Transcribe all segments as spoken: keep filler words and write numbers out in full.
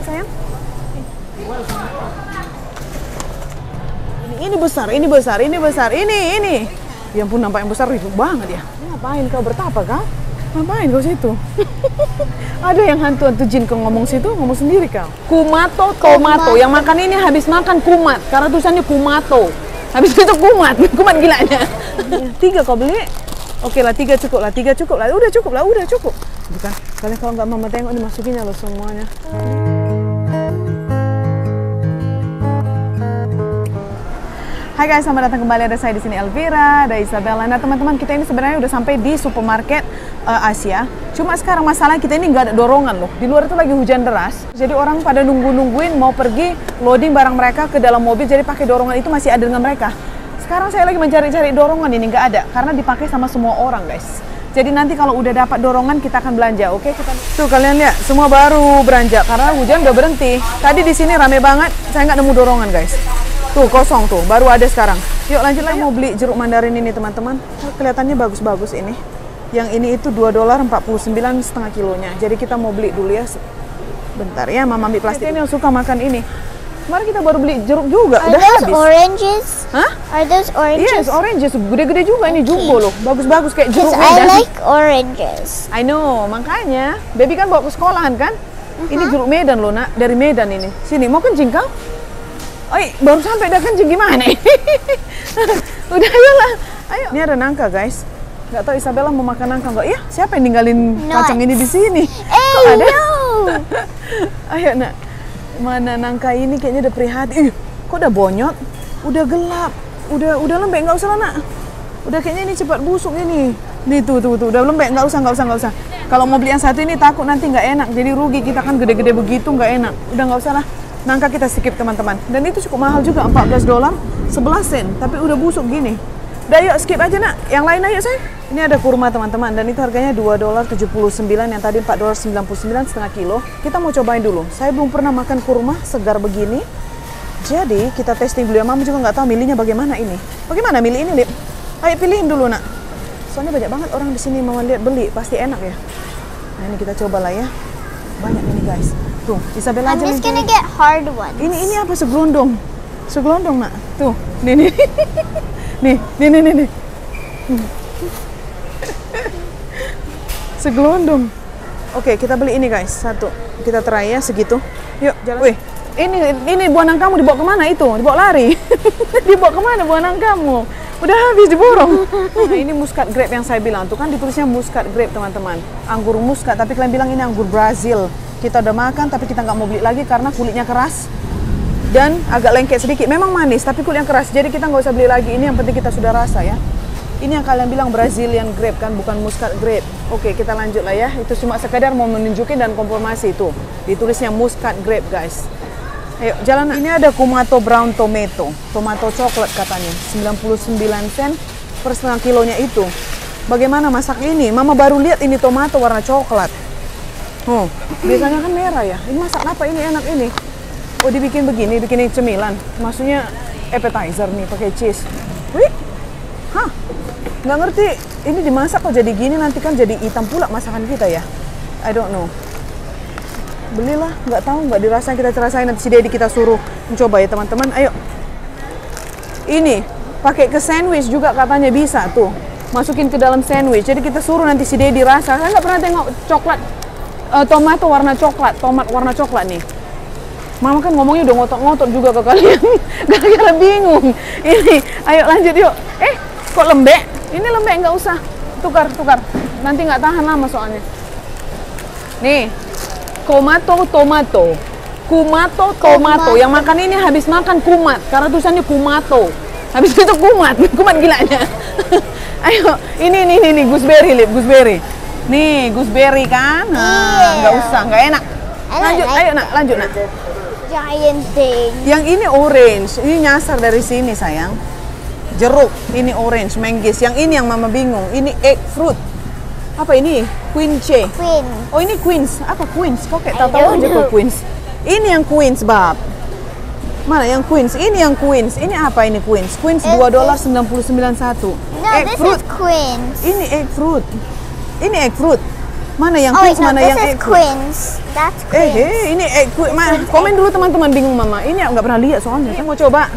sayang. Ini, ini besar, ini besar, ini besar, ini, ini. Ya ampun, nampak yang besar itu banget ya. Ngapain kau bertapa kau? Ngapain kau situ? Ada yang hantu-hantu jin kau ngomong situ, ngomong sendiri kau. Kumato, tomato. Yang makan ini habis makan kumat, karena tulisannya kumato. Habis itu kumat, kumat gilanya. Tiga kau beli? Oke lah, tiga cukup lah, tiga cukup lah. Udah cukup lah, udah cukup. Bukan, kalian kalau nggak mama tengok dimasukinnya loh semuanya. Hai guys, selamat datang kembali. Ada saya di sini Elvira, ada Isabella. Nah teman-teman, kita ini sebenarnya udah sampai di supermarket uh, Asia. Cuma sekarang masalahnya kita ini nggak ada dorongan loh. Di luar itu lagi hujan deras. Jadi orang pada nunggu-nungguin mau pergi loading barang mereka ke dalam mobil. Jadi pakai dorongan itu masih ada dengan mereka. Sekarang saya lagi mencari-cari dorongan ini, nggak ada. Karena dipakai sama semua orang guys. Jadi nanti kalau udah dapat dorongan kita akan belanja, oke? Kita... Tuh kalian lihat, semua baru beranjak karena hujan udah berhenti. Tadi di sini rame banget, saya nggak nemu dorongan guys. Tuh kosong tuh, baru ada sekarang. Yuk lanjut lagi. Mau beli jeruk mandarin ini teman-teman. Kelihatannya bagus-bagus ini. Yang ini itu dua dolar empat puluh sembilan setengah kilonya. Jadi kita mau beli dulu ya. Bentar ya, mama ambil plastik. Ini yang suka makan ini. Kemarin kita baru beli jeruk juga, Are udah those habis. Oranges? Hah? Are those oranges? Yes, oranges. Gede-gede juga ini, jumbo loh. Bagus-bagus kayak jeruk I Medan. like oranges. I know, makanya. Baby kan bawa ke sekolahan kan? Uh-huh. Ini jeruk Medan loh nak, dari Medan ini. Sini, mau kencing kau? Oi, baru sampai dah kencing gimana ini? Udah ayolah, ayo. Ini ada nangka guys. Nggak tahu Isabella mau makan nangka nggak? Iya, siapa yang ninggalin Nuts. kacang ini di sini? Eh, Kok ada? no. Ayo nak, mana nangka ini kayaknya udah prihatin. Ih, kok udah bonyot? Udah gelap, udah udah lembek, nggak usah lah nak. Udah kayaknya ini cepat busuk ini. Nih tuh tuh tuh, udah lembek, nggak usah nggak usah nggak usah. Kalau mau beli yang satu ini takut nanti nggak enak, jadi rugi kita kan gede-gede begitu nggak enak. Udah nggak usah lah. Nangka kita skip teman-teman. Dan itu cukup mahal juga, empat belas dolar, sebelas sen. Tapi udah busuk gini. Udah yuk skip aja nak. Yang lain ayo sayang. Ini ada kurma teman-teman. Dan itu harganya dua dolar tujuh puluh sembilan. Yang tadi empat dolar sembilan puluh sembilan setengah kilo. Kita mau cobain dulu. Saya belum pernah makan kurma segar begini. Jadi kita testing dulu ya. Mama juga nggak tahu milihnya bagaimana ini. Bagaimana milih ini Lip? Ayo pilihin dulu nak. Soalnya banyak banget orang di sini mau lihat beli. Pasti enak ya. Nah ini kita cobalah ya. Banyak ini guys. Tuh, Isabella I'm aja just nih. gonna get hard ones. Ini ini apa segelondong? Segelondong nak. Tuh, nih nih. Nih, nih nih nih nih. Segelondong. Oke, kita beli ini guys, satu. Kita try ya segitu. Yuk, jalan. Wih, ini ini buah nangkamu dibawa kemana itu? Dibawa lari. Dibawa kemana buah nangkamu? Udah habis diborong. Nah, ini muscat grape yang saya bilang. Tuh kan ditulisnya muscat grape teman-teman. Anggur muscat, tapi kalian bilang ini anggur Brazil. Kita udah makan tapi kita nggak mau beli lagi karena kulitnya keras dan agak lengket sedikit. Memang manis tapi kulitnya keras, jadi kita nggak usah beli lagi. Ini yang penting kita sudah rasa ya. Ini yang kalian bilang Brazilian grape kan, bukan muscat grape. Oke, kita lanjut lah ya. Itu cuma sekedar mau menunjukin dan konfirmasi itu. Ditulisnya muscat grape guys. Ayo jalan. Ini ada Kumato brown tomato, tomato coklat katanya, sembilan puluh sembilan sen per setengah kilonya itu. Bagaimana masak ini? Mama baru lihat ini tomato warna coklat. Oh, biasanya kan merah ya. Ini masak apa ini enak ini? Oh, dibikin begini, bikin cemilan. Maksudnya appetizer nih pakai cheese. Wih, hah? Nggak ngerti. Ini dimasak kok jadi gini, nanti kan jadi hitam pula masakan kita ya. I don't know. Belilah, nggak tahu, nggak dirasain, kita rasain nanti si Dedi kita suruh mencoba ya teman-teman. Ayo. Ini pakai ke sandwich juga katanya bisa tuh. Masukin ke dalam sandwich. Jadi kita suruh nanti si Dedi rasa. Saya nggak pernah tengok coklat. Uh, tomato warna coklat, tomat warna coklat nih. Mama kan ngomongnya udah ngotot-ngotot juga ke kalian. Gara-gara bingung. Ini, ayo lanjut yuk. Eh, kok lembek? Ini lembek, nggak usah. Tukar, tukar. Nanti nggak tahan lama soalnya. Nih, Kumato tomato. Kumato tomato. Yang makan ini habis makan kumat. Karena tulisannya Kumato. Habis itu kumat. Kumat gilanya. Ayo, ini, ini, ini, gooseberry, Lip, gooseberry. Nih, gooseberry kan? Nah, nggak Yeah. usah, nggak enak. Lanjut, ayo nak, lanjut nak. Giant thing. Yang ini orange, ini nyasar dari sini sayang. Jeruk, ini orange, manggis. Yang ini yang mama bingung, ini egg fruit. Apa ini? Quince. Queen. Oh ini queens, apa queens? Kok kayak I tahu don't aja know. kok queens. Ini yang queens, bab. Mana yang queens? Ini yang queens. Ini apa ini queens? Queens It dua dolar is- sembilan puluh sembilan satu. No, Egg this fruit. is queens. Ini egg fruit. Ini egg fruit. Mana yang Oh wait, queens, no, mana this yang is egg fruit? queens. That's Eh, queens. hey, ini egg queen. Ma, komen dulu teman-teman, bingung mama. Ini nggak pernah lihat soalnya. Kita mau coba.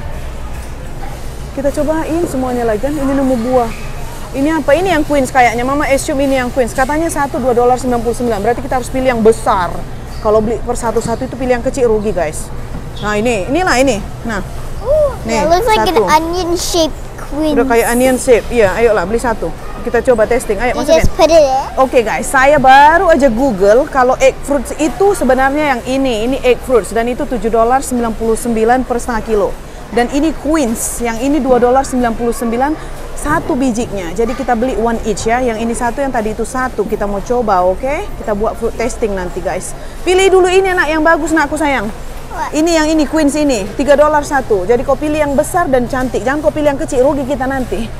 Kita cobain semuanya lagi kan. Ini nemu buah. Ini apa? Ini yang queens kayaknya. Mama assume ini yang queens. Katanya satu dua dolar sembilan puluh sembilan. Berarti kita harus pilih yang besar. Kalau beli per satu-satu itu pilih yang kecil rugi guys. Nah ini, inilah ini. Nah, Ooh, nih it looks like satu. an onion shaped queen. Udah kayak onion shape. Iya, ayolah beli satu. Kita coba testing. Ayo You masukin. just put it in. Oke guys, saya baru aja Google kalau egg fruits itu sebenarnya yang ini, ini egg fruits dan itu tujuh dolar sembilan puluh sembilan per setengah kilo. Dan ini queens, yang ini dua dolar sembilan puluh sembilan satu bijinya. Jadi kita beli one each ya. Yang ini satu, yang tadi itu satu. Kita mau coba, oke? Okay? Kita buat fruit testing nanti guys. Pilih dulu ini anak yang bagus nakku sayang. What? Ini yang ini queens ini, tiga dolar satu. Jadi kau pilih yang besar dan cantik. Jangan kau pilih yang kecil, rugi kita nanti.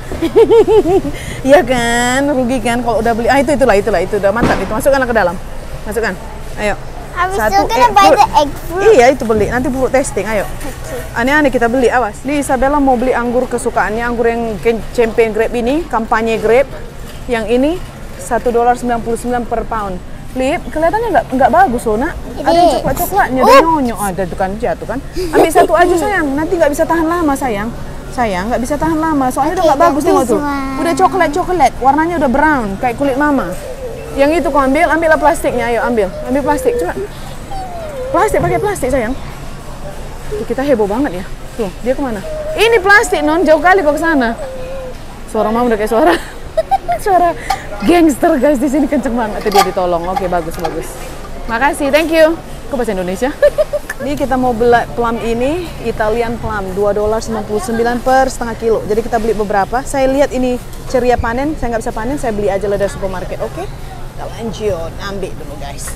Iya kan? Rugi kan kalau udah beli. Ah itu itulah itulah itu udah mantap itu. Masukkan ke dalam. Masukkan. Ayo. Are we Satu still gonna egg buy fruit. the egg fruit? Iya itu beli. Nanti fruit testing. Ayo. Aneh-aneh kita beli. Awas. Nih Isabella mau beli anggur kesukaannya. Anggur yang champagne grape ini, kampanye grape. Yang ini satu dolar sembilan puluh sembilan per pound. Lip, kelihatannya nggak nggak bagus loh nak. Ada yang coklat-coklatnya, ada nyonyok, ada tuh kan jatuh kan. Ambil satu aja sayang, nanti nggak bisa tahan lama sayang. Sayang nggak bisa tahan lama, soalnya udah Okay, nggak bagus then tengok this tuh. one. Udah coklat-coklat, warnanya udah brown kayak kulit mama. Yang itu kau ambil, ambillah plastiknya, ayo ambil, ambil plastik coba. Plastik pakai plastik sayang. Tuh, kita heboh banget ya. Tuh dia kemana? Ini plastik non, jauh kali kau ke sana. Suara mama udah kayak suara. Suara gangster guys di sini kenceng banget. Tadi dia ditolong. Oke bagus bagus. Makasih, thank you. Kok bahasa Indonesia? Ini kita mau beli plum ini Italian plum dua dolar sembilan puluh sembilan per setengah kilo. Jadi kita beli beberapa. Saya lihat ini ceria panen. Saya nggak bisa panen. Saya beli aja lah dari supermarket. Oke. Kita lanjut. Ambil dulu guys.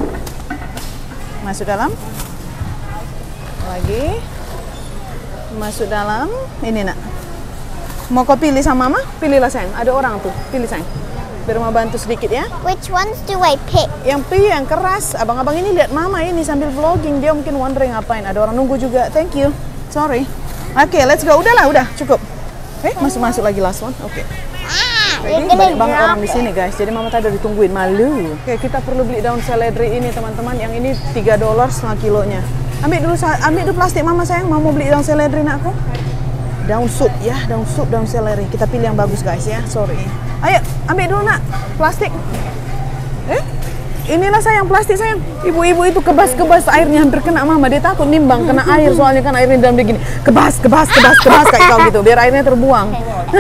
Masuk dalam. Lagi. Masuk dalam. Ini nak. Mau kau pilih sama mama? Pilihlah sayang. Ada orang tuh. Pilih sayang. Biar mama bantu sedikit ya. Which ones do I pick? Yang pilih yang keras. Abang-abang ini lihat mama ini sambil vlogging. Dia mungkin wondering ngapain. Ada orang nunggu juga. Thank you. Sorry. Oke, okay, let's go. Udahlah, udah cukup. Eh, masuk-masuk lagi last one. Oke. Okay. Ah, Ini you're gonna banyak banget drop orang di sini guys. Jadi mama tadi udah ditungguin. Malu. Oke, okay, kita perlu beli daun seledri ini teman-teman. Yang ini tiga dolar setengah kilonya. Ambil dulu, ambil dulu plastik mama sayang. Mama mau beli daun seledri nakku. Daun sup ya, daun sup, daun seledri. Kita pilih yang bagus guys ya, sorry. Ayo, ambil dulu nak, plastik. Eh, inilah sayang, plastik sayang. Ibu-ibu itu kebas-kebas airnya hampir kena mama. Dia takut nimbang, kena air soalnya kan airnya dalam begini. Kebas, kebas, kebas, kebas kayak kau gitu, biar airnya terbuang.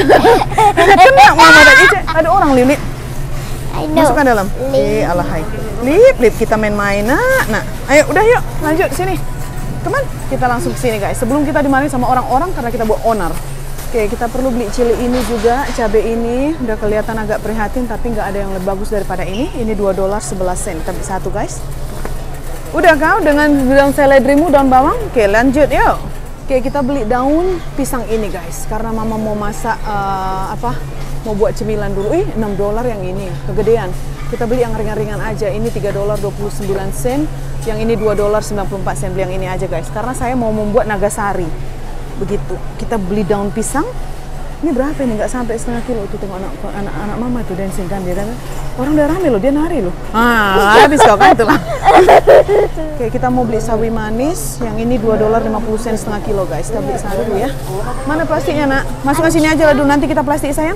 Kena mama tadi, ada orang Lip. I know. Masukkan dalam. Eh, alahai. Lip, Lip, kita main-main nak. Nah, ayo, udah yuk, lanjut sini. Teman, kita langsung ke sini guys. Sebelum kita dimarahin sama orang-orang karena kita buat owner. Oke, kita perlu beli cili ini juga, cabai ini. Udah kelihatan agak prihatin, tapi nggak ada yang lebih bagus daripada ini. Ini dua dolar sebelas sen. Kita beli satu guys. Udah kau dengan daun seledrimu, daun bawang? Oke, lanjut yuk. Oke, kita beli daun pisang ini guys. Karena mama mau masak, uh, apa, mau buat cemilan dulu. Ih, enam dolar yang ini, kegedean. Kita beli yang ringan-ringan aja. Ini tiga dolar dua puluh sembilan sen. Yang ini dua dolar sembilan puluh empat sen. Beli yang ini aja guys. Karena saya mau membuat nagasari. Begitu. Kita beli daun pisang. Ini berapa ini? Nggak sampai setengah kilo. Tuh tengok anak, anak, anak mama tuh dancing kan. Dia kan. Orang udah rame loh. Dia nari loh. Ah, habis kau kan itulah. Oke, kita mau beli sawi manis. Yang ini dua dolar lima puluh sen setengah kilo guys. Kita beli satu dulu ya. Mana plastiknya nak? Masukkan sini aja lah dulu. Nanti kita plastik sayang.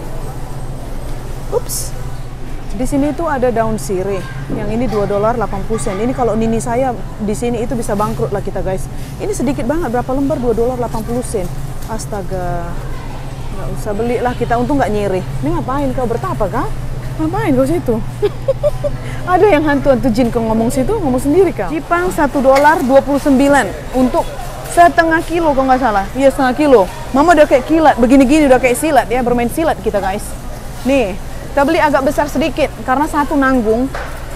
Ups. Di sini tuh ada daun sirih. Yang ini dua dolar delapan puluh sen. Ini kalau nini saya di sini itu bisa bangkrut lah kita guys. Ini sedikit banget, berapa lembar? dua dolar delapan puluh sen. Astaga. Nggak usah belilah kita, untung nggak nyirih. Ini ngapain kau bertapa kau? Ngapain kau situ? Ada yang hantu-hantu jin kau ngomong situ, ngomong sendiri kau. Jipang satu dolar dua puluh sembilan untuk setengah kilo kalau nggak salah. Iya setengah kilo. Mama udah kayak kilat, begini-gini udah kayak silat ya, bermain silat kita guys. Nih. Kita beli agak besar sedikit karena satu nanggung.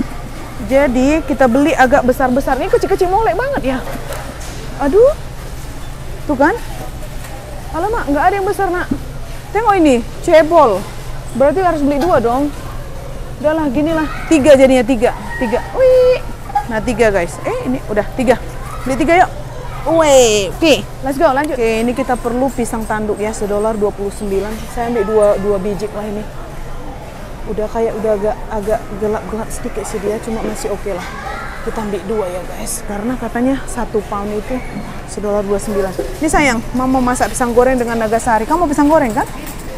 Jadi kita beli agak besar-besar. Ini kecil-kecil molek banget ya. Aduh. Tuh kan? Alamak, nggak ada yang besar nak. Tengok ini, cebol. Berarti harus beli dua dong. Udahlah, ginilah. Tiga jadinya tiga. Tiga. Wih. Nah tiga guys. Eh ini udah tiga. Beli tiga yuk. Wih. Oke, let's go lanjut. Oke, ini kita perlu pisang tanduk ya. Sedolar dua puluh sembilan. Saya ambil dua, dua biji lah ini. Udah kayak udah agak agak gelap-gelap sedikit sih dia, cuma masih oke okay lah. Kita ambil dua ya guys, karena katanya satu pound itu sedolar dua puluh sembilan. Ini sayang, mama masak pisang goreng dengan naga sari. Kamu mau pisang goreng kan?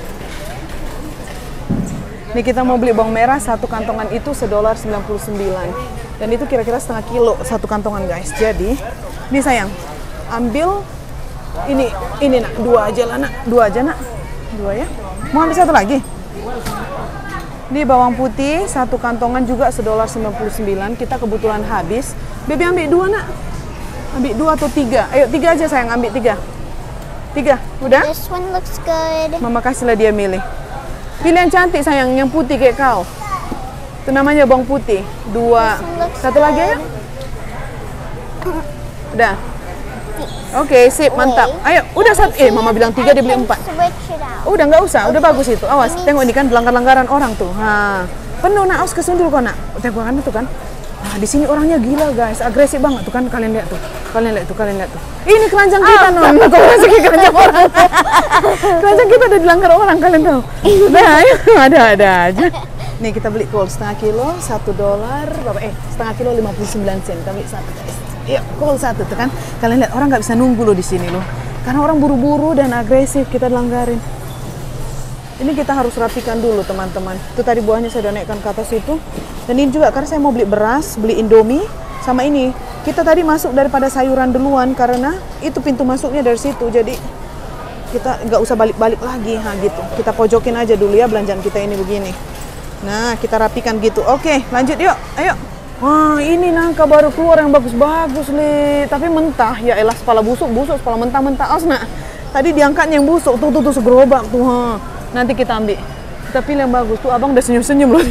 Nih kita mau beli bawang merah, satu kantongan itu sedolar sembilan puluh sembilan. Dan itu kira-kira setengah kilo satu kantongan guys. Jadi, ini sayang, ambil ini, ini nak, dua aja lah nak, dua aja nak, dua ya. Mau ambil satu lagi? Ini bawang putih, satu kantongan juga sedolar sembilan puluh sembilan. Kita kebetulan habis. Baby ambil dua nak, ambil dua atau tiga? Ayo tiga aja sayang, ambil tiga. Tiga, udah? This one looks good. Mama kasihlah dia milih. Pilih yang cantik sayang, yang putih kayak kau. Itu namanya bawang putih. Dua. Satu lagi ya? Udah. Oke, okay, sip, mantap. Ayo, udah satu. Eh, mama bilang tiga, dia beli empat. Udah nggak usah, udah bagus itu. Awas, tengok ini kan langgar-langgaran orang tuh. Ha, penuh nak, awas kesundul kok nak. Tengok kan itu kan. Nah, di sini orangnya gila guys, agresif banget tuh kan. Kalian lihat tuh, kalian lihat tuh, kalian lihat tuh. Ini keranjang kita non. Kok masih keranjang orang? Keranjang kita udah dilanggar orang, kalian tahu. Nah, ayo, ada-ada aja. Nih kita beli kol setengah kilo, satu dolar, berapa? Eh, setengah kilo lima puluh sembilan sen. Kita beli satu guys. Iya, kol satu tuh kan. Kalian lihat orang nggak bisa nunggu loh di sini loh. Karena orang buru-buru dan agresif, kita langgarin. Ini kita harus rapikan dulu teman-teman. Itu tadi buahnya saya udah naikkan ke atas itu. Dan ini juga karena saya mau beli beras, beli Indomie, sama ini. Kita tadi masuk daripada sayuran duluan karena itu pintu masuknya dari situ. Jadi kita nggak usah balik-balik lagi, ha gitu. Kita pojokin aja dulu ya belanjaan kita ini begini. Nah, kita rapikan gitu. Oke, lanjut yuk. Ayo. Wah, ini nangka baru keluar yang bagus-bagus, Le. Tapi mentah. Ya elah, kepala busuk, busuk, kepala mentah-mentah. Awas, nak. Tadi diangkatnya yang busuk. Tuh, tuh, tuh, segerobak tuh. Ha. Nanti kita ambil. Kita pilih yang bagus. Tuh, abang udah senyum-senyum loh.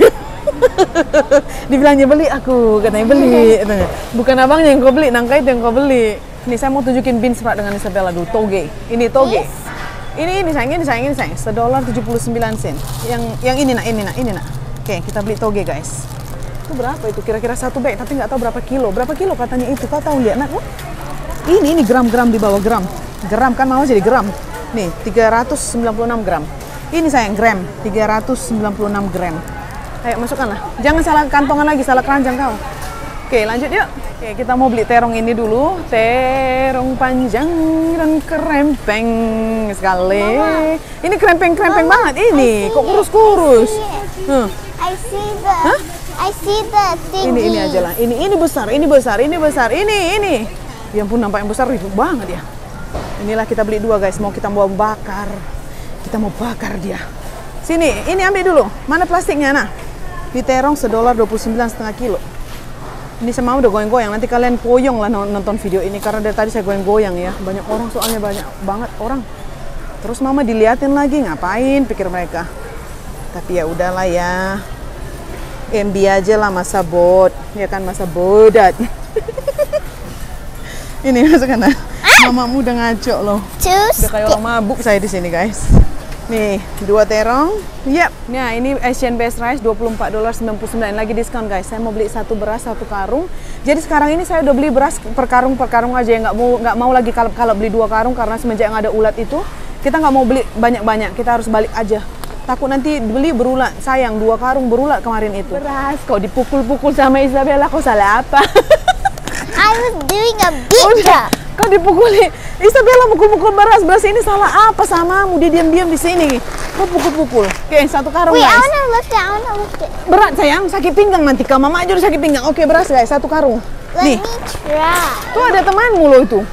Dibilangnya beli aku. Katanya beli. Bukan abangnya yang kau beli, nangka itu yang kau beli. Nih, saya mau tunjukin beans sprouts dengan Isabella dulu. Toge. Ini toge. Ini, ini sayang, ini sayang, ini sayang. Sedolar tujuh puluh sembilan sen. Yang, yang ini nak, ini nak, ini nak. Oke, kita beli toge guys. Itu berapa itu? Kira-kira satu bag, tapi nggak tahu berapa kilo. Berapa kilo katanya itu? Kau tahu lihat nak? Ini ini gram-gram di bawah gram. Gram kan mau jadi gram. Nih, tiga ratus sembilan puluh enam gram. Ini sayang gram, tiga ratus sembilan puluh enam gram. Ayo masukkanlah. Jangan salah kantongan lagi, salah keranjang kau. Oke, lanjut yuk. Oke, kita mau beli terong ini dulu. Terong panjang dan krempeng sekali. Mama. Ini krempeng-krempeng banget ini. Kok kurus-kurus? Huh. I see the. Hah? I see the thingy. Ini ini aja lah. Ini ini besar, ini besar, ini besar, ini ini. Ya ampun, nampak yang besar itu banget ya. Inilah kita beli dua guys. Mau kita mau bakar. Kita mau bakar dia. Sini, ini ambil dulu. Mana plastiknya nah? Di terong sedolar dua puluh sembilan setengah kilo. Ini sama udah goyang-goyang. Nanti kalian poyong lah nonton video ini karena dari tadi saya goyang-goyang ya. Banyak orang soalnya banyak banget orang. Terus mama diliatin lagi, ngapain pikir mereka. Tapi ya udahlah ya. M B aja lah masa bot. Ya kan masa bodat. Ini masukkan nah. Mamamu udah ngaco loh. Udah kayak orang mabuk saya di sini guys. Nih, dua terong. Yap. Nah, ini Asian Best Rice dua puluh empat dolar sembilan puluh sembilan lagi diskon guys. Saya mau beli satu beras, satu karung. Jadi sekarang ini saya udah beli beras per karung per karung aja, nggak mau nggak mau lagi kalau kalau beli dua karung karena semenjak yang ada ulat itu kita nggak mau beli banyak-banyak. Kita harus balik aja. Takut nanti beli berulat. Sayang, dua karung berulat kemarin itu. Beras, kau dipukul-pukul sama Isabella, kau salah apa? I was doing a beat job. Kau dipukuli. Isabella mukul-mukul beras. Beras ini salah apa samamu? Dia diam-diam di sini. Kau pukul-pukul. Oke, satu karung Wait, guys. I wanna lift it. I wanna lift it. Berat sayang, sakit pinggang nanti. Kau mama aja udah sakit pinggang. Oke, beras guys, satu karung. Let Nih. me try. Tuh ada temanmu loh itu.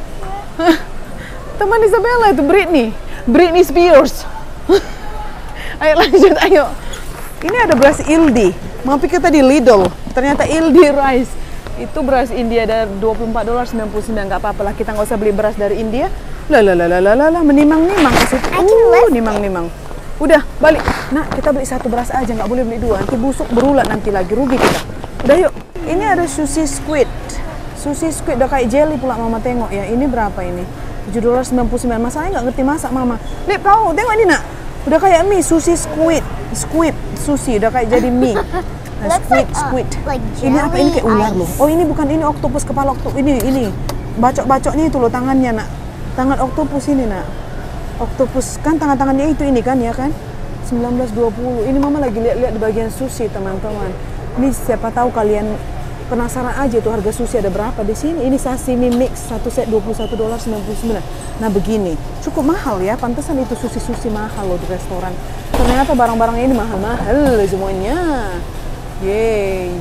Teman Isabella itu Britney. Britney Spears. Ayo lanjut, ayo. Ini ada beras Ildi. Mau pikir tadi Lidl. Ternyata Ildi Rice. Itu beras India dari dua puluh empat dolar sembilan puluh sembilan. Nggak apa-apa lah, kita nggak usah beli beras dari India. Lah lah lah lah lah lah, menimang-nimang ke situ. Uh, nimang-nimang. Udah, balik. Nah, kita beli satu beras aja, nggak boleh beli dua. Nanti busuk berulat nanti lagi, rugi kita. Udah yuk. Ini ada sushi squid. Sushi squid udah kayak jelly pula mama tengok ya. Ini berapa ini? tujuh dolar sembilan puluh sembilan. Masalahnya nggak ngerti masak mama. Lip, kau tengok ini nak. Udah kayak mie, sushi squid. Squid, sushi udah kayak jadi mie. Nah, squid, squid. Like Ini apa? Ini kayak ular loh. Oh, ini bukan, ini oktopus, kepala oktopus. Ini, ini. Bacok-bacoknya itu loh tangannya nak. Tangan oktopus ini nak. Oktopus kan tangan-tangannya itu ini kan ya kan? sembilan belas dua puluh. Ini mama lagi lihat-lihat di bagian sushi, teman-teman. Ini siapa tahu kalian penasaran aja tuh harga sushi ada berapa di sini. Ini sashimi mix satu set dua puluh satu dolar sembilan puluh sembilan. Nah, begini. Cukup mahal ya. Pantesan itu sushi-sushi mahal loh di restoran. Ternyata barang-barangnya ini mahal-mahal semuanya. Yeay.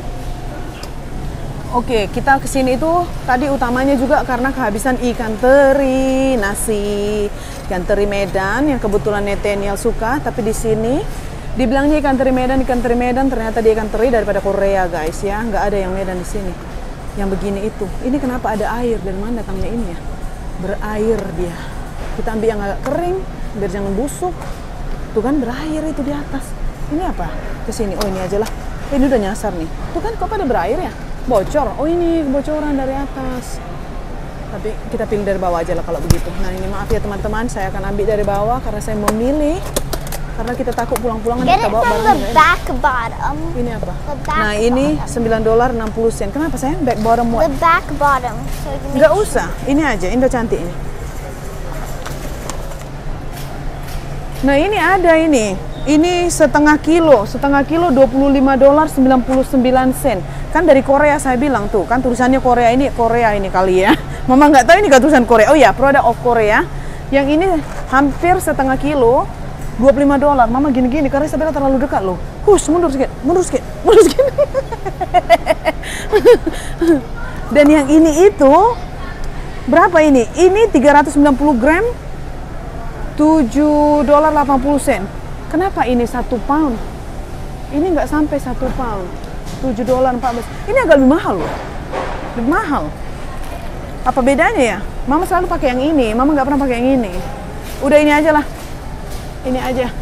Oke, kita kesini itu tadi utamanya juga karena kehabisan ikan teri, nasi, ikan teri Medan yang kebetulan Nathaniel suka. Tapi di sini dibilangnya ikan teri Medan, ikan teri Medan, ternyata dia ikan teri daripada Korea, guys ya. Nggak ada yang Medan di sini. Yang begini itu. Ini kenapa ada air? Dari mana datangnya ini ya? Berair dia. Kita ambil yang agak kering biar jangan busuk. Tuh kan berair itu di atas. Ini apa? Kesini. Oh, ini aja lah. Eh, ini udah nyasar nih. Tuh kan kok pada berair ya? Bocor. Oh, ini kebocoran dari atas. Tapi kita pilih dari bawah aja lah kalau begitu. Nah, ini maaf ya teman-teman, saya akan ambil dari bawah karena saya memilih. Karena kita takut pulang-pulang Get kita it bawa from barang. the back bottom. Ini apa? The back Nah, ini bottom. sembilan dolar enam puluh sen. Kenapa sayang? Back bottom what? The back bottom. So you can Nggak usah. Ini aja, Indo cantik ini. Nah, ini ada ini. Ini setengah kilo, setengah kilo dua puluh lima dolar sembilan puluh sembilan sen. Kan dari Korea saya bilang tuh, kan tulisannya Korea ini, Korea ini kali ya. Mama nggak tahu ini nggak tulisan Korea. Oh ya, product of Korea. Yang ini hampir setengah kilo, dua puluh lima dolar. Mama gini-gini karena saya bilang terlalu dekat loh. Hush, mundur sedikit, mundur sedikit, mundur sedikit. Dan yang ini itu berapa ini? Ini tiga ratus sembilan puluh gram, tujuh dolar delapan puluh sen. Kenapa ini satu pound? Ini nggak sampai satu pound, tujuh dolar empat belas. Ini agak lebih mahal loh, lebih mahal. Apa bedanya ya? Mama selalu pakai yang ini, Mama nggak pernah pakai yang ini. Udah ini aja lah, ini aja.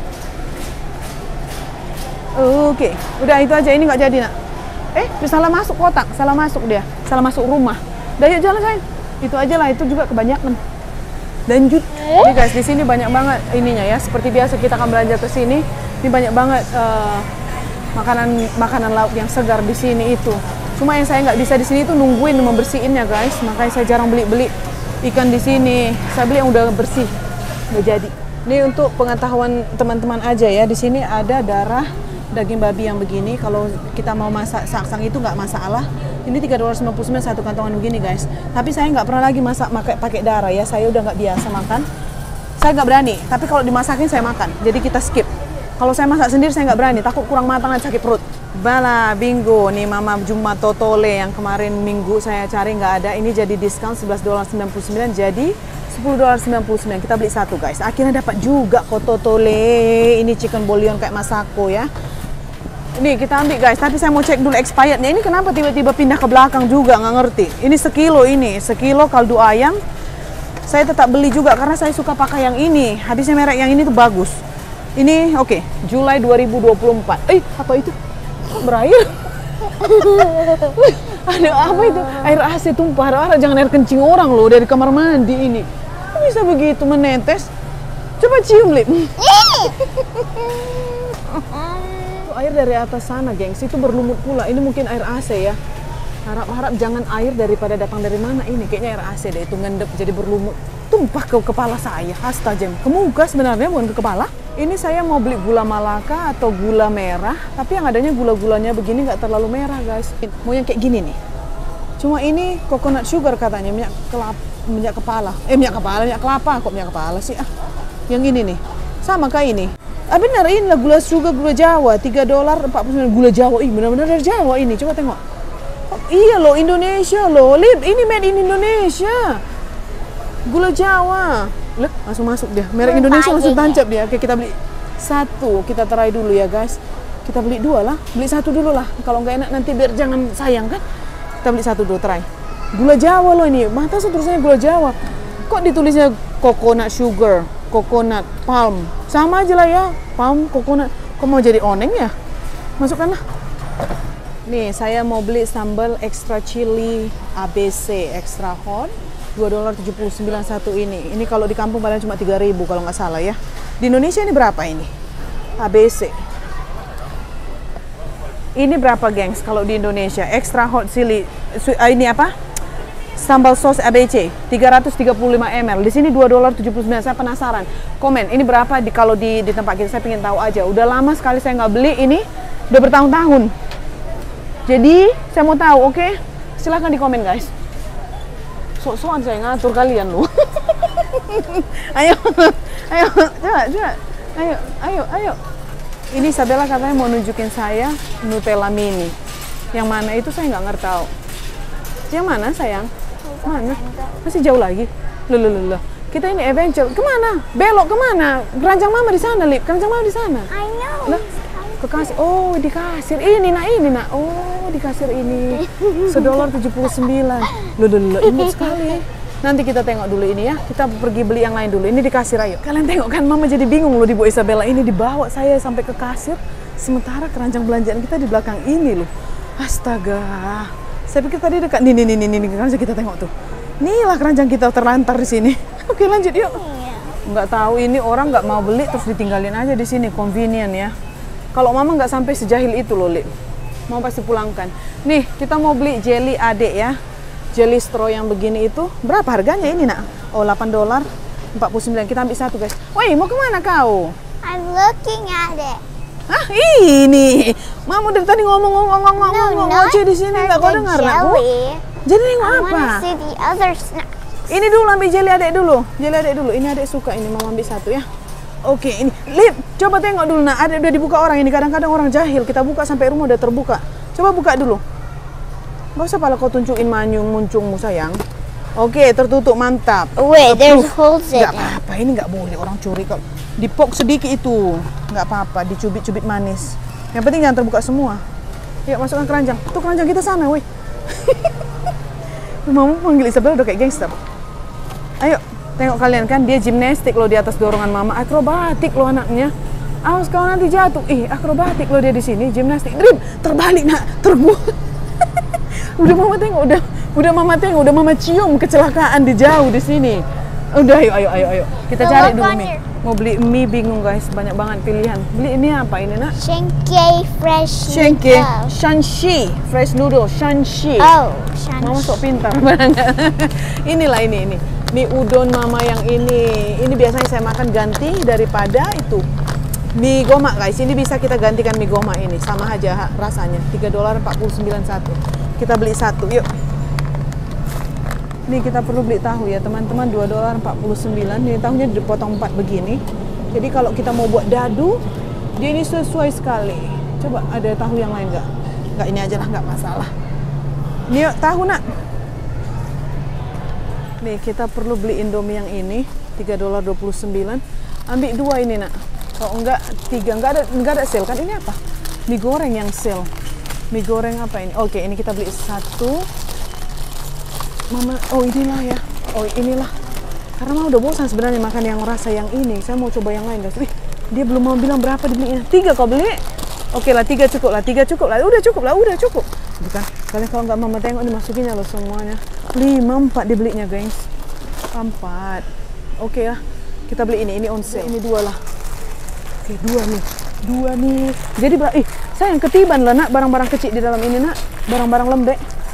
Oke, udah itu aja. Ini nggak jadi nak. Eh, dia salah masuk kotak, salah masuk dia, salah masuk rumah. Udah yuk jalan sayang. Itu aja lah, itu juga kebanyakan. Lanjut. Jadi guys, di sini banyak banget ininya ya. Seperti biasa kita akan belanja ke sini. Ini banyak banget uh, makanan makanan laut yang segar di sini itu. Cuma yang saya nggak bisa di sini itu nungguin membersihinnya guys. Makanya saya jarang beli-beli ikan di sini. Saya beli yang udah bersih, udah jadi. Ini untuk pengetahuan teman-teman aja ya. Di sini ada darah daging babi yang begini. Kalau kita mau masak saksang itu nggak masalah. Ini tiga dolar sembilan puluh sembilan satu kantongan begini guys. Tapi saya nggak pernah lagi masak pakai pakai darah ya. Saya udah nggak biasa makan. Saya nggak berani. Tapi kalau dimasakin saya makan. Jadi kita skip. Kalau saya masak sendiri saya nggak berani. Takut kurang matang dan sakit perut. Bala bingo nih Mama Juma Totole yang kemarin minggu saya cari nggak ada. Ini jadi diskon sebelas dolar sembilan puluh sembilan jadi sepuluh dolar sembilan puluh sembilan. Kita beli satu guys. Akhirnya dapat juga kok Totole. Ini chicken bouillon kayak Masako ya. Nih kita ambil guys, tapi saya mau cek dulu expirednya. Ini kenapa tiba-tiba pindah ke belakang juga, nggak ngerti. Ini sekilo ini, sekilo kaldu ayam. Saya tetap beli juga karena saya suka pakai yang ini. Habisnya merek yang ini tuh bagus. Ini oke, okay, Juli dua ribu dua puluh empat. Eh, apa itu? Kok berair? Ada apa itu? Air A C tumpah. Jangan air kencing orang loh dari kamar mandi ini. Kok bisa begitu menetes? Coba cium, Lip. Air dari atas sana, gengs, itu berlumut pula. Ini mungkin air A C ya. Harap-harap jangan air daripada datang dari mana ini. Kayaknya air A C deh, itu ngendep jadi berlumut. Tumpah ke kepala saya, astaga. Ke muka sebenarnya, bukan ke kepala. Ini saya mau beli gula Malaka atau gula merah. Tapi yang adanya gula-gulanya begini nggak terlalu merah, guys. Mau yang kayak gini nih. Cuma ini coconut sugar katanya, minyak kelapa, minyak kepala. Eh, minyak kepala, minyak kelapa. Kok minyak kepala sih? Ah, yang ini nih. Sama kayak ini. Ah benar, ini lah gula sugar gula Jawa, tiga dolar empat puluh sembilan gula Jawa. Ih, benar-benar dari Jawa ini. Coba tengok. Oh, iya loh, Indonesia loh. Lip, ini made in Indonesia. Gula Jawa. Lihat, langsung masuk dia. Merek Indonesia langsung tancap dia. Oke, kita beli satu. Kita try dulu ya, guys. Kita beli dua lah. Beli satu dulu lah. Kalau nggak enak nanti biar jangan sayang kan. Kita beli satu dulu, try. Gula Jawa loh ini. Mata tulisannya gula Jawa. Kok ditulisnya coconut sugar? Coconut, palm, sama aja lah ya, palm, coconut. Kok mau jadi oneng ya? Masukkanlah. Nih, saya mau beli sambal extra chili A B C extra hot, dua dolar tujuh puluh sembilan satu ini. Ini kalau di kampung paling cuma tiga ribu kalau nggak salah ya. Di Indonesia ini berapa ini? A B C. Ini berapa, gengs? Kalau di Indonesia extra hot chili, ini apa? Sambal sos A B C tiga ratus tiga puluh lima mililiter. Di sini dua dolar tujuh puluh sembilan. Saya penasaran. Komen ini berapa di kalau di di tempat kita. Saya pengen tahu aja. Udah lama sekali saya nggak beli ini. Udah bertahun-tahun. Jadi saya mau tahu, oke? Okay? Silahkan di komen guys. Sok-sokan saya ngatur kalian loh. Ayo, ayo, coba, coba. Ayo, ayo, ayo. Ini Isabella katanya mau nunjukin saya Nutella mini. Yang mana itu saya nggak ngerti tahu. Yang mana sayang? Mana? Masih jauh lagi. Loh, loh, loh, loh. Kita ini adventure. Kemana? Belok kemana? Keranjang mama di sana, Lip. Keranjang mama di sana. I know. Lah, ke kasir. Oh, di kasir. Ini nak, ini nak. Oh, di kasir ini. Sedolar tujuh puluh sembilan. Loh, loh, loh. Imut sekali. Nanti kita tengok dulu ini ya. Kita pergi beli yang lain dulu. Ini di kasir, ayo. Kalian tengok kan, mama jadi bingung loh di Bu Isabella. Ini dibawa saya sampai ke kasir. Sementara keranjang belanjaan kita di belakang ini loh. Astaga. Saya pikir tadi dekat. Nih, nih, nih, nih, nih. Keranjang kita tengok tuh. Inilah keranjang kita terlantar di sini. Oke, lanjut yuk. Nggak tahu ini orang nggak mau beli terus ditinggalin aja di sini. Convenient ya. Kalau mama nggak sampai sejahil itu loh, Lip. Mau pasti pulangkan. Nih, kita mau beli jelly adek ya. Jelly straw yang begini itu. Berapa harganya ini, nak? Oh, delapan dolar empat puluh sembilan. Kita ambil satu, guys. Woi, mau kemana kau? I'm looking at it. Hah, ini. Mama dari tadi ngomong-ngomong-ngomong No, ngoceh di sini. Nggak kau the dengar, nak? jelly. Jadi nengok I apa? wanna see the other snacks. Ini dulu ambil jelly adek dulu. Jelly adek dulu. Ini adek suka ini. Mama ambil satu ya. Oke, ini. Lip, coba tengok dulu, nak. Adek udah dibuka orang ini. Kadang-kadang orang jahil. Kita buka sampai rumah udah terbuka. Coba buka dulu. Gak usah pala kau tunjukin manyung muncungmu sayang. Oke, tertutup, mantap. Wait, there's holes in Gak it. apa-apa, ini nggak boleh orang curi. Kalau dipok sedikit itu nggak apa-apa, dicubit-cubit manis. Yang penting jangan terbuka semua. Yuk masukkan keranjang. Tuh keranjang kita sana, woi. Mama panggil Isabella udah kayak gangster. Ayo, tengok kalian kan dia gimnastik loh di atas dorongan mama. Akrobatik loh anaknya. Awas kau nanti jatuh. Ih, akrobatik loh dia di sini, gimnastik. Dream, terbalik nak, terbuat. Udah mama tengok, udah udah mama tengok, udah mama cium kecelakaan di jauh di sini. Udah ayo ayo ayo ayo. Kita So, cari what dulu on mie. here? Mau beli mie bingung guys, banyak banget pilihan. Beli ini apa ini, nak? Shenke fresh Shenke, noodles. Shanshi, fresh noodle, Shanshi. Oh, Mama shanshi. sok pintar banget. Inilah ini ini. Mie udon mama yang ini. Ini biasanya saya makan ganti daripada itu. Mie goma guys, ini bisa kita gantikan mie goma ini. Sama aja ha, rasanya. tiga dolar empat puluh sembilan satu. Kita beli satu, yuk. Nih kita perlu beli tahu ya teman-teman, dua dolar empat puluh sembilan. Ini tahunya dipotong empat begini. Jadi kalau kita mau buat dadu, dia ini sesuai sekali. Coba ada tahu yang lain nggak? Nggak, ini aja lah, nggak masalah. Nih yuk, tahu nak. Nih kita perlu beli Indomie yang ini, tiga dolar dua puluh sembilan. Ambil dua ini nak. Kalau enggak tiga, enggak ada enggak ada sale kan. Ini apa? Mie goreng yang sale. Mie goreng apa ini? Oke, ini kita beli satu. Mama, oh inilah ya. Oh inilah. Karena mama udah bosan sebenarnya makan yang rasa yang ini. Saya mau coba yang lain guys. Wih, dia belum mau bilang berapa dibelinya. Tiga kau beli? Oke lah, tiga cukup lah. Tiga cukup lah. Udah cukup lah, udah cukup. Bukan. Kalian kalau nggak mama tengok dimasukinnya loh semuanya. Lima, empat dibelinya guys. Empat. Oke lah. Kita beli ini. Ini on sale. Ini dua lah. Oke, dua nih. Dua nih. Jadi, ih, sayang ketiban lah nak barang-barang kecil di dalam ini nak. Barang-barang lembek.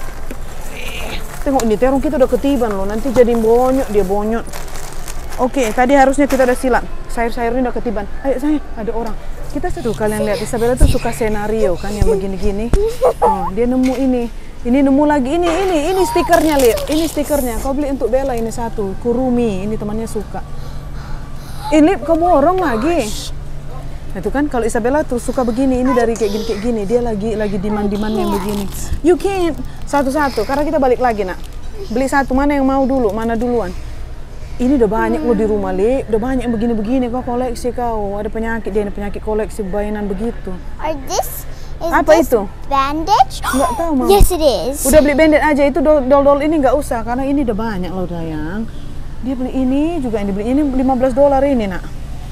Tengok ini, terong kita udah ketiban loh. Nanti jadi bonyok, dia bonyok. Oke, tadi harusnya kita udah silat. Sayur-sayurnya udah ketiban. Ayo sayang, ada orang. Kita seru kalian lihat. Isabella tuh suka senario kan yang begini-gini. Oh, dia nemu ini. Ini nemu lagi. Ini, ini, ini stikernya lihat. Ini stikernya. Kau beli untuk Bella ini satu. Kurumi. Ini temannya suka. Ini kau borong lagi. Itu kan kalau Isabella tuh suka begini, ini dari kayak gini kayak gini, dia lagi lagi demand-demand yang begini. You can't satu-satu karena kita balik lagi nak. Beli satu, mana yang mau dulu, mana duluan. Ini udah banyak lo di rumah Li, udah banyak yang begini-begini kau koleksi kau. Ada penyakit dia, ada penyakit koleksi bayanan begitu. Are this is Apa this itu? bandage? Nggak tahu mama. Yes, it is. Udah beli bandit aja itu dol-dol ini nggak usah karena ini udah banyak loh sayang. Dia beli ini juga yang dibeli ini lima belas dolar ini nak.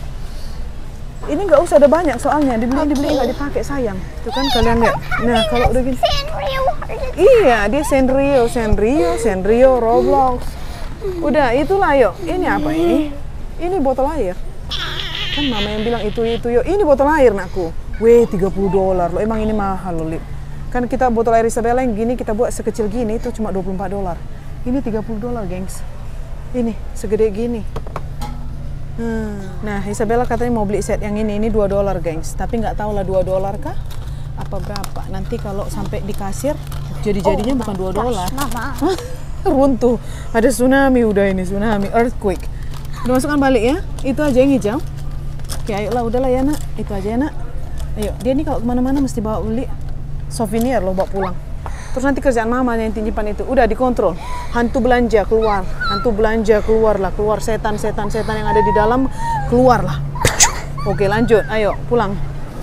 Ini nggak usah, ada banyak soalnya dibeli dibeli nggak dipakai sayang. Itu kan kalian lihat. Nah kalau udah gini, Sanrio. iya dia Sanrio, Sanrio, Sanrio, Roblox. Udah itulah yuk. Ini apa ini? Ini botol air. Kan mama yang bilang itu itu yuk. Ini botol air nakku. Weh tiga puluh dolar loh. Emang ini mahal loh Lip. Kan kita botol air Isabella yang gini kita buat sekecil gini itu cuma dua puluh empat dolar. Ini tiga puluh dolar, gengs. Ini segede gini. Hmm. Nah, Isabella katanya mau beli set yang ini, ini dua dolar, gengs. Tapi nggak tahu lah dua dolar kah? Apa berapa? Nanti kalau sampai di kasir, jadi-jadinya oh, bukan dua dolar. Mama. Runtuh. Ada tsunami udah ini, tsunami, earthquake. Udah masukkan balik ya? Itu aja yang hijau. Oke, ayolah, udahlah ya nak. Itu aja ya nak. Ayo, dia nih kalau kemana-mana mesti bawa beli souvenir loh, bawa pulang. Terus nanti kerjaan mama yang tinjipan itu udah dikontrol. Hantu belanja keluar, hantu belanja keluarlah, keluar setan-setan setan yang ada di dalam keluarlah. Oke lanjut, ayo pulang.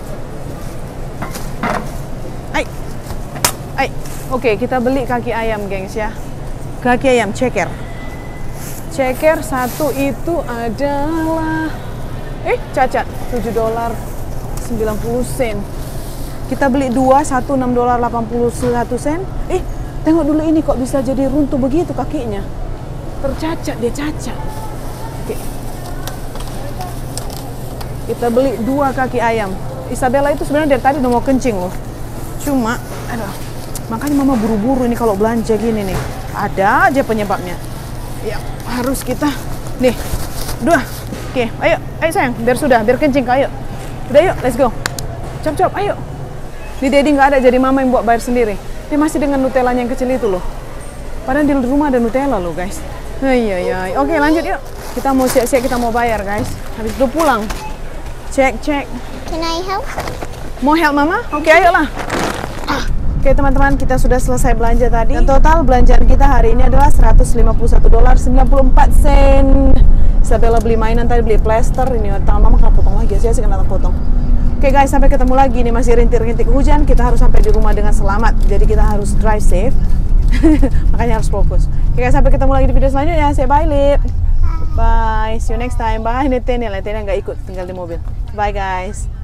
Hai, hai. Oke kita beli kaki ayam gengs ya. Kaki ayam ceker. Ceker satu itu adalah eh cacat tujuh dolar sembilan puluh sen. Kita beli dua, satu enam dolar delapan puluh satu sen. Eh, tengok dulu ini kok bisa jadi runtuh begitu kakinya. Tercacat, dia cacat. Oke. Kita beli dua kaki ayam. Isabella itu sebenarnya dari tadi udah mau kencing loh. Cuma, aduh, makanya mama buru-buru ini kalau belanja gini nih. Ada aja penyebabnya. Ya, harus kita. Nih, dua. Oke, ayo, ayo sayang, biar sudah, biar kencing, ayo. Udah yuk, let's go. Cop-cop, ayo. Di Daddy nggak ada, jadi mama yang buat bayar sendiri. Dia masih dengan Nutellanya yang kecil itu loh. Padahal di rumah ada Nutella loh guys. Iya, iya. Oke lanjut yuk. Kita mau siap-siap, kita mau bayar guys. Habis itu pulang. Cek, cek. Can I help? Mau help mama? Oke, ayolah. Oke teman-teman, kita sudah selesai belanja tadi. Dan total belanjaan kita hari ini adalah seratus lima puluh satu dolar sembilan puluh empat sen. Isabella beli mainan tadi, beli plaster. Ini tangan mama kena potong lagi, saya sih kena potong. Oke okay guys, sampai ketemu lagi. Ini masih rintik-rintik hujan. Kita harus sampai di rumah dengan selamat. Jadi kita harus drive safe. Makanya harus fokus. Oke okay guys, sampai ketemu lagi di video selanjutnya. Say bye, Lip. Bye. See you next time. Bye. Ini Tenia. Tenia nggak ikut, tinggal di mobil. Bye guys.